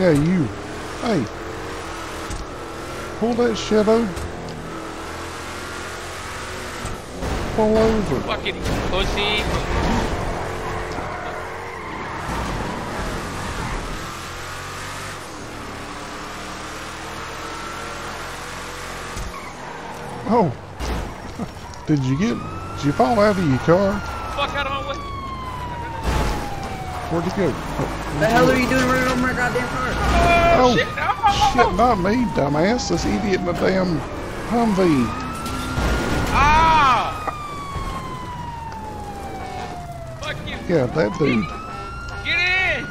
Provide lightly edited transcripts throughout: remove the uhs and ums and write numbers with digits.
Yeah, you. Hey. Pull that shit over. Pull over. Fucking pussy. Oh. Did you fall out of your car? Fuck out of my way. Where'd you go? The hell are you doing running over my goddamn car? Oh, Shit, shit, not me, dumbass. This idiot in the damn Humvee. Ah! Fuck you. Yeah, that dude. Get in!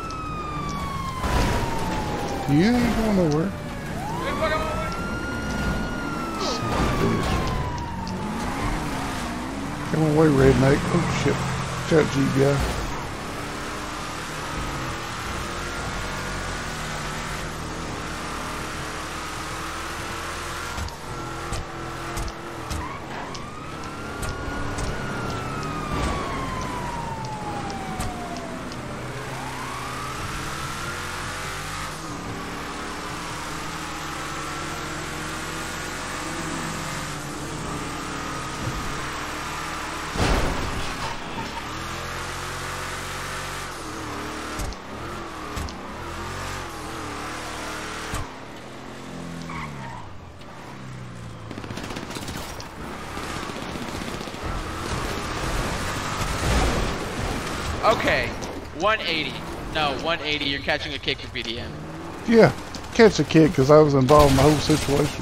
You ain't going nowhere. Get the fuck out of my way. Son of a bitch. Come away, redneck. Oh, shit. Chat G guy. Okay, 180. No, 180. You're catching a kick for BDM. Yeah, catch a kid because I was involved in the whole situation.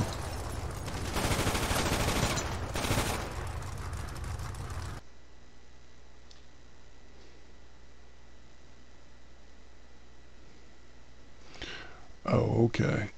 Oh, okay.